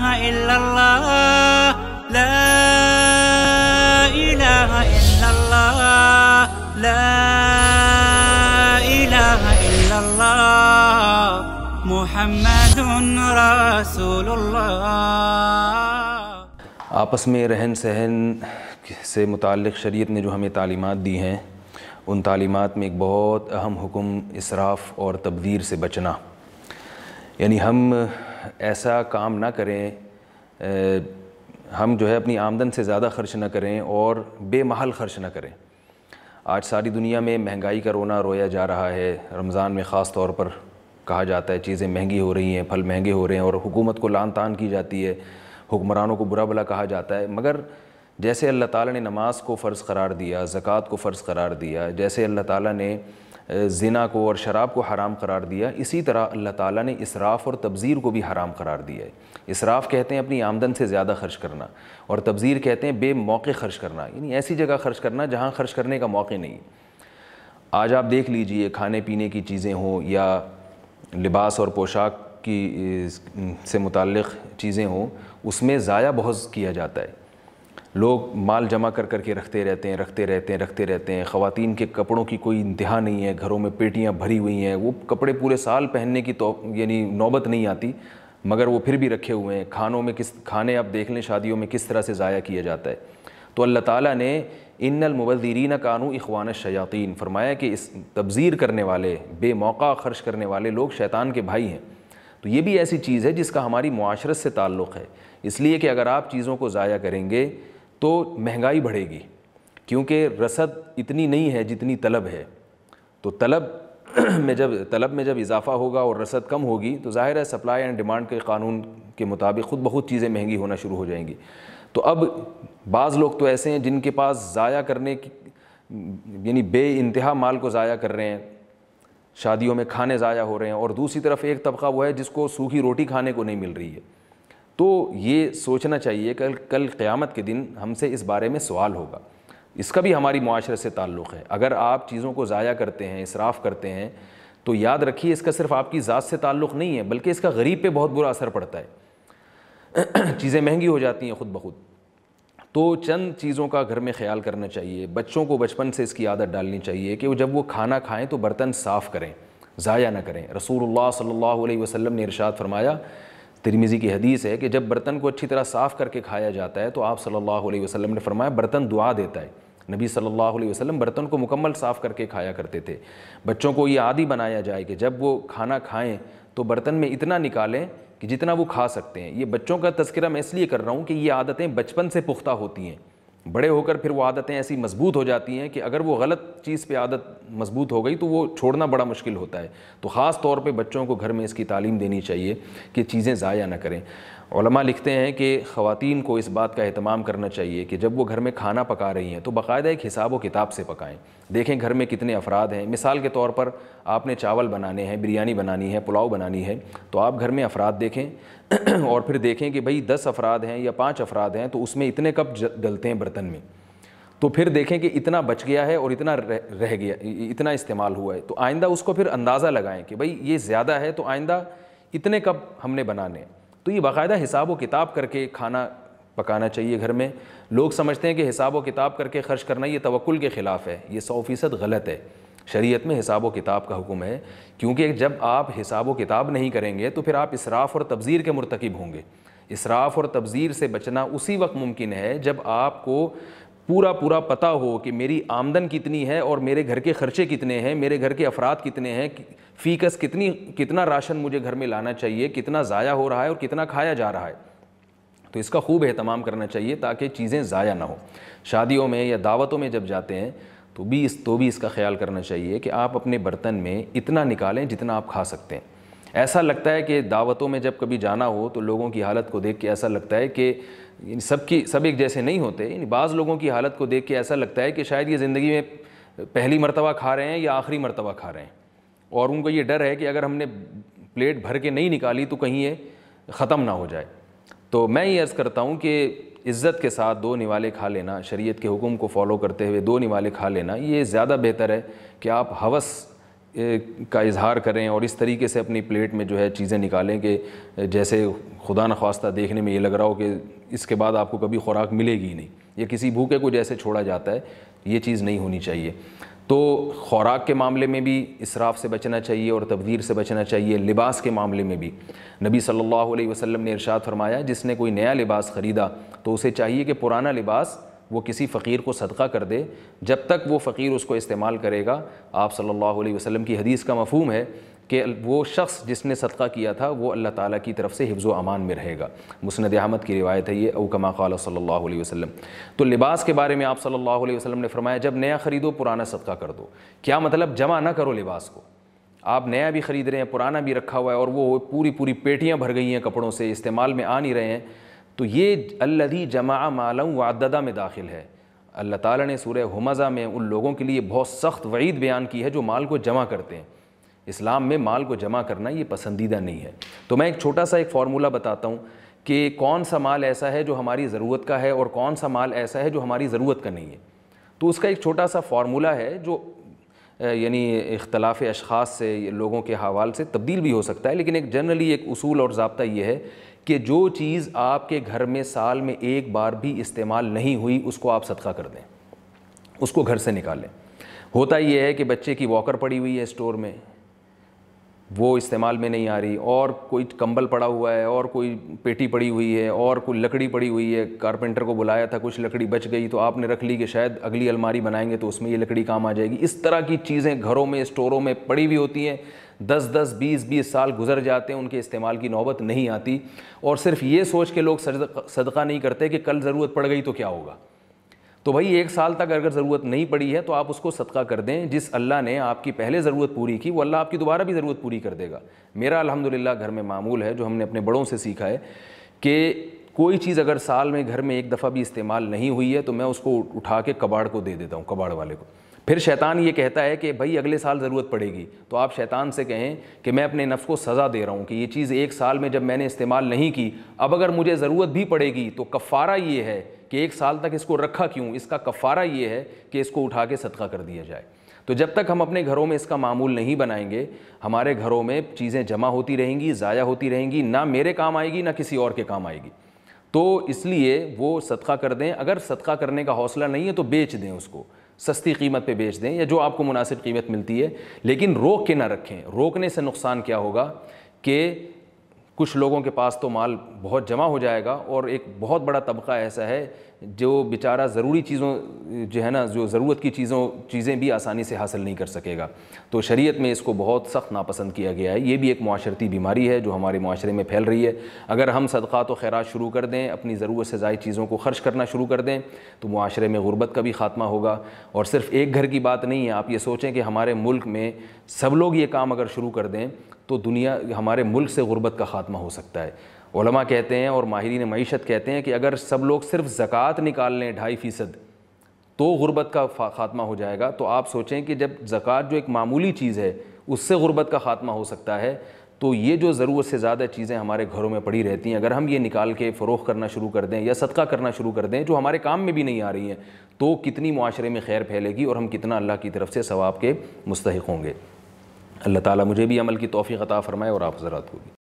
إلا الله لا إله إلا الله لا إله إلا الله محمد رسول الله۔ آپس میں رہن سہن سے متعلق شریعت نے جو ہمیں تعلیمات دی ہیں، ان تعلیمات میں ایک بہت اہم حکم اسراف اور تبذیر سے بچنا، یعنی ہم ایسا کام نہ کریں، ہم جو ہے اپنی آمدن سے زیادہ خرچ نہ کریں اور بے محل خرچ نہ کریں۔ آج ساری دنیا میں مہنگائی کا رونا رویا جا رہا ہے، رمضان میں خاص طور پر کہا جاتا ہے چیزیں مہنگی ہو رہی ہیں، پھل مہنگے ہو رہے ہیں، اور حکومت کو لعن طعن کی جاتی ہے، حکمرانوں کو برا بھلا کہا جاتا ہے۔ مگر جیسے اللہ تعالیٰ نے نماز کو فرض قرار دیا، زکوٰۃ کو فرض قرار دیا، جیسے اللہ تعالیٰ نے زنا کو اور شراب کو حرام قرار دیا، اسی طرح اللہ تعالیٰ نے اسراف اور تبذیر کو بھی حرام قرار دیا ہے۔ اسراف کہتے ہیں اپنی آمدن سے زیادہ خرچ کرنا، اور تبذیر کہتے ہیں بے موقع خرچ کرنا، یعنی ایسی جگہ خرچ کرنا جہاں خرچ کرنے کا موقع نہیں۔ آج آپ دیکھ لیجئے، کھانے پینے کی چیزیں ہوں یا لباس اور پوشاک کی سے متعلق چیزیں ہوں، اس میں ضائع بہت کیا جاتا ہے۔ لوگ مال جمع کر کے رکھتے رہتے ہیں۔ خواتین کے کپڑوں کی کوئی انتہا نہیں ہے، گھروں میں پیٹیاں بھری ہوئی ہیں، وہ کپڑے پورے سال پہننے کی یعنی نوبت نہیں آتی، مگر وہ پھر بھی رکھے ہوئے ہیں۔ کھانے آپ دیکھ لیں شادیوں میں کس طرح سے ضائع کیا جاتا ہے۔ تو اللہ تعالیٰ نے ان المبذرین کانوا اخوان الشیاطین فرمایا کہ اس تبذیر کرنے والے، بے موقع خرچ کرنے والے لوگ شیطان کے بھائی ہیں۔ تو یہ بھی ایسی چیز ہے جس کا ہماری معاشرت سے تعلق ہے، اس لیے کہ اگر آپ چیزوں کو ضائع کریں گے تو مہنگائی بڑھے گی، کیونکہ رسد اتنی نہیں ہے جتنی طلب ہے۔ تو طلب میں جب اضافہ ہوگا اور رسد کم ہوگی تو ظاہر ہے سپلائی اینڈ ڈیمانڈ کے قانون کے مطابق خود بخود چیزیں مہنگی ہونا شروع ہو جائیں گی۔ تو اب بعض لوگ تو ایسے ہیں جن کے پاس ضائع کرنے کی یعنی بے انتہا مال کو ضائع کر رہے ہیں، شادیوں میں کھانے ضائع ہو رہے ہیں، اور دوسری طرف ایک طبقہ وہ ہے جس کو سوکھی روٹی کھانے کو نہیں مل رہی ہے۔ تو یہ سوچنا چاہیے کہ کل قیامت کے دن ہم سے اس بارے میں سوال ہوگا، اس کا بھی ہماری معاشرت سے تعلق ہے۔ اگر آپ چیزوں کو ضائع کرتے ہیں، اسراف کرتے ہیں، تو یاد رکھیے اس کا صرف آپ کی ذات سے تعلق نہیں ہے، بلکہ اس کا غریب پہ بہت برا اثر پڑتا ہے۔ چیزیں مہنگی ہو جاتی ہیں خود بخود۔ تو چند چیزوں کا گھر میں خیال کرنا چاہیے، بچوں کو بچپن سے اس کی عادت ڈالنی چاہیے کہ جب وہ کھانا کھائیں تو برتن صاف کریں، ضائع نہ کریں۔ رسول اللہ صلی اللہ علیہ وسلم نے ارشاد فرمایا، ترمذی کی حدیث ہے کہ جب برتن کو اچھی طرح صاف کر کے کھایا جاتا ہے تو آپ صلی اللہ علیہ وسلم نے فرمایا برتن دعا دیتا ہے۔ نبی صلی اللہ علیہ وسلم برتن کو مکمل صاف کر کے کھایا کرتے تھے۔ بچوں کو یہ عادی بنایا جائے کہ جب وہ کھانا کھائیں تو برتن میں اتنا نکالیں کہ جتنا وہ کھا سکتے ہیں۔ یہ بچوں کا تذکرہ میں اس لیے کر رہا ہوں کہ یہ عادتیں بچپن سے پختہ ہوتی ہیں، بڑے ہو کر پھر وہ عادتیں ایسی مضبوط ہو جاتی ہیں کہ اگر وہ غلط چیز پہ عادت مضبوط ہو گئی تو وہ چھوڑنا بڑا مشکل ہوتا ہے۔ تو خاص طور پہ بچوں کو گھر میں اس کی تعلیم دینی چاہیے کہ چیزیں ضائع نہ کریں۔ علماء لکھتے ہیں کہ خواتین کو اس بات کا اہتمام کرنا چاہیے کہ جب وہ گھر میں کھانا پکا رہی ہیں تو باقاعدہ ایک حساب و کتاب سے پکائیں۔ دیکھیں گھر میں کتنے افراد ہیں، مثال کے طور پر آپ نے چاول بنانے ہیں، بریانی بنانی ہے، پلاؤ بنانی ہے، تو آپ گھر میں افراد دیکھیں اور پھر دیکھیں کہ بھئی 10 افراد ہیں یا 5 افراد ہیں تو اس میں اتنے کپ ڈلتے ہیں برتن میں، تو پھر دیکھیں کہ اتنا بچ گیا ہے اور اتنا رہ گیا، اتنا استعمال ہوا ہے، تو آئندہ اس کو پھر اندازہ لگائیں کہ بھئی یہ زیادہ ہے تو آئندہ اتنے کپ ہم نے بنانے۔ تو یہ باقاعدہ حساب و کتاب کر کے کھانا پکانا چاہیے گھر میں۔ لوگ سمجھتے ہیں کہ حساب و کتاب کر کے خرچ کرنا یہ توکل کے خلاف ہے، یہ 100% غلط ہے۔ شریعت میں حساب و کتاب کا حکم ہے، کیونکہ جب آپ حساب و کتاب نہیں کریں گے تو پھر آپ اسراف اور تبذیر کے مرتکب ہوں گے۔ اسراف اور تبذیر سے بچنا اسی وقت ممکن ہے جب آپ کو پورا پتہ ہو کہ میری آمدن کتنی ہے اور میرے گھر کے خرچے کتنے ہیں، میرے گھر کے افراد کتنے ہیں، فی کس کتنا راشن مجھے گھر میں لانا چاہیے، کتنا ضائع ہو رہا ہے اور کتنا کھایا جا رہا ہے۔ تو اس کا خوب اہتمام کرنا چاہیے تاکہ چیزیں ضائع نہ ہوں۔ شادیوں میں یا دعوتوں میں جب جاتے ہیں تو بھی اس کا خیال کرنا چاہیے کہ آپ اپنے برتن میں اتنا نکالیں جتنا آپ کھا سکتے ہیں۔ ایسا لگتا ہے کہ دعوتوں میں جب کبھی جانا ہو تو لوگوں کی حالت کو دیکھ کے ایسا لگتا ہے کہ سب ایک جیسے نہیں ہوتے، یعنی بعض لوگوں کی حالت کو دیکھ کے ایسا لگتا ہے کہ شاید یہ زندگی میں پہلی مرتبہ کھا رہے ہیں یا آخری مرتبہ کھا رہے ہیں، اور ان کو یہ ڈر ہے کہ اگر ہم نے پلیٹ بھر کے نہیں نکالی تو کہیں یہ ختم نہ ہو جائے۔ تو میں یہ عرض کرتا ہوں کہ عزت کے ساتھ 2 نوالے کھا لینا، شریعت کے حکم کو فالو کرتے ہوئے 2 نوالے کھا لینا، یہ زیادہ بہتر ہے کہ آپ ہوس کا اظہار کریں اور اس طریقے سے اپنی پلیٹ میں جو ہے چیزیں نکالیں کہ جیسے خدا نخواستہ دیکھنے میں یہ لگ رہا ہو کہ اس کے بعد آپ کو کبھی خوراک ملے گی نہیں، یا کسی بھوکے کو جیسے چھوڑا جاتا ہے، یہ چیز نہیں ہونی چاہیے۔ تو خوراک کے معاملے میں بھی اسراف سے بچنا چاہیے اور تبذیر سے بچنا چاہیے۔ لباس کے معاملے میں بھی نبی صلی اللہ علیہ وسلم نے ارشاد فرمایا، جس نے کوئی نیا لباس خریدا تو اسے چاہیے کہ پرانا لباس وہ کسی فقیر کو صدقہ کر دے، جب تک وہ فقیر اس کو استعمال کرے گا۔ آپ صلی اللہ علیہ وسلم کی حدیث کا مفہوم ہے کہ وہ شخص جس نے صدقہ کیا تھا وہ اللہ تعالیٰ کی طرف سے حفظ و امان میں رہے گا۔ مسند احمد کی روایت ہے یہ، او کما قال صلی اللہ علیہ وسلم۔ تو لباس کے بارے میں آپ صلی اللہ علیہ وسلم نے فرمایا جب نیا خریدو پرانا صدقہ کر دو۔ کیا مطلب؟ جمع نہ کرو لباس کو، آپ نیا بھی خرید رہے ہیں، پرانا بھی رکھا ہوا ہے اور وہ پوری پیٹیاں بھر گئی ہیں کپڑوں سے، استعمال میں آ نہیں رہے ہیں، تو یہ الذی جمع مالا وعددہ میں داخل ہے۔ اللہ تعالیٰ نے سورہ ہمزہ میں ان لوگوں کے لیے بہت سخت وعید بیان کی ہے جو مال کو جمع کرتے ہیں۔ اسلام میں مال کو جمع کرنا یہ پسندیدہ نہیں ہے۔ تو میں ایک چھوٹا سا ایک فارمولہ بتاتا ہوں کہ کون سا مال ایسا ہے جو ہماری ضرورت کا ہے اور کون سا مال ایسا ہے جو ہماری ضرورت کا نہیں ہے۔ تو اس کا ایک چھوٹا سا فارمولہ ہے جو یعنی اختلاف اشخاص سے، لوگوں کے حوال سے تبدیل بھی ہو سکتا ہے، لیکن ایک جنرلی ایک اصول اور ضابطہ یہ ہے کہ جو چیز آپ کے گھر میں سال میں ایک بار بھی استعمال نہیں ہوئی اس کو آپ صدقہ کر دیں، اس کو گھر سے نکالیں۔ ہوتا یہ ہے کہ بچے کی واکر پڑی ہوئی ہے اسٹور میں، وہ استعمال میں نہیں آ رہی، اور کوئی کمبل پڑا ہوا ہے، اور کوئی پیٹی پڑی ہوئی ہے، اور کوئی لکڑی پڑی ہوئی ہے، کارپینٹر کو بلایا تھا، کچھ لکڑی بچ گئی تو آپ نے رکھ لی کہ شاید اگلی الماری بنائیں گے تو اس میں یہ لکڑی کام آ جائے گی۔ اس طرح کی چیزیں گھروں میں اسٹوروں میں پڑی ہوئی ہوتی ہیں، 10 20 سال گزر جاتے ہیں، ان کے استعمال کی نوبت نہیں آتی، اور صرف یہ سوچ کے لوگ صدقہ نہیں کرتے کہ کل ضرورت پڑ گئی تو کیا ہوگا۔ تو بھائی 1 سال تک اگر ضرورت نہیں پڑی ہے تو آپ اس کو صدقہ کر دیں۔ جس اللہ نے آپ کی پہلے ضرورت پوری کی وہ اللہ آپ کی دوبارہ بھی ضرورت پوری کر دے گا۔ میرا الحمدللہ گھر میں معمول ہے جو ہم نے اپنے بڑوں سے سیکھا ہے کہ کوئی چیز اگر سال میں گھر میں ایک دفعہ بھی استعمال نہیں ہوئی ہے تو میں اس کو اٹھا کے کباڑ کو دے دیتا ہوں، کباڑ والے کو۔ پھر شیطان یہ کہتا ہے کہ بھائی اگلے سال ضرورت پڑے گی، تو آپ شیطان سے کہیں کہ میں اپنے نفس کو سزا دے رہا ہوں کہ یہ چیز 1 سال میں جب میں نے استعمال نہیں کی، اب اگر مجھے ضرورت بھی پڑے گی تو کفارہ یہ ہے کہ 1 سال تک اس کو رکھا کیوں، اس کا کفارہ یہ ہے کہ اس کو اٹھا کے صدقہ کر دیا جائے۔ تو جب تک ہم اپنے گھروں میں اس کا معمول نہیں بنائیں گے، ہمارے گھروں میں چیزیں جمع ہوتی رہیں گی، ضائع ہوتی رہیں گی، نہ میرے کام آئے گی نہ کسی اور کے کام آئے گی۔ تو اس لیے وہ صدقہ کر دیں، اگر صدقہ کرنے کا حوصلہ نہیں ہے تو بیچ دیں، اس کو سستی قیمت پہ بیچ دیں یا جو آپ کو مناسب قیمت ملتی ہے، لیکن روک کے نہ رکھیں۔ روکنے سے نقصان کیا ہوگا کہ کچھ لوگوں کے پاس تو مال بہت جمع ہو جائے گا اور ایک بہت بڑا طبقہ ایسا ہے جو بیچارہ ضروری چیزوں جو ہے نا، جو ضرورت کی چیزیں بھی آسانی سے حاصل نہیں کر سکے گا۔ تو شریعت میں اس کو بہت سخت ناپسند کیا گیا ہے۔ یہ بھی ایک معاشرتی بیماری ہے جو ہمارے معاشرے میں پھیل رہی ہے۔ اگر ہم صدقات و خیرات شروع کر دیں، اپنی ضرورت سے زائد چیزوں کو خرچ کرنا شروع کر دیں، تو معاشرے میں غربت کا بھی خاتمہ ہوگا۔ اور صرف ایک گھر کی بات نہیں ہے، آپ یہ سوچیں کہ ہمارے ملک میں سب لوگ یہ کام اگر شروع کر دیں تو ہمارے ملک سے غربت کا خاتمہ ہو سکتا ہے۔ علماء کہتے ہیں اور ماہرین معیشت کہتے ہیں کہ اگر سب لوگ صرف زکوٰۃ نکال لیں 2.5% تو غربت کا خاتمہ ہو جائے گا۔ تو آپ سوچیں کہ جب زکوٰۃ جو ایک معمولی چیز ہے اس سے غربت کا خاتمہ ہو سکتا ہے، تو یہ جو ضرورت سے زیادہ چیزیں ہمارے گھروں میں پڑی رہتی ہیں، اگر ہم یہ نکال کے فروخت کرنا شروع کر دیں یا صدقہ کرنا شروع کر دیں جو ہمارے کام میں بھی نہیں آ رہی ہیں، تو کتنی معاشرے میں خیر پھیلے گی اور ہم کتنا اللہ کی طرف سے ثواب کے مستحق ہوں گے۔ اللہ تعالیٰ مجھے بھی عمل کی توفیق عطا فرمائے اور آپ حضرات کو بھی۔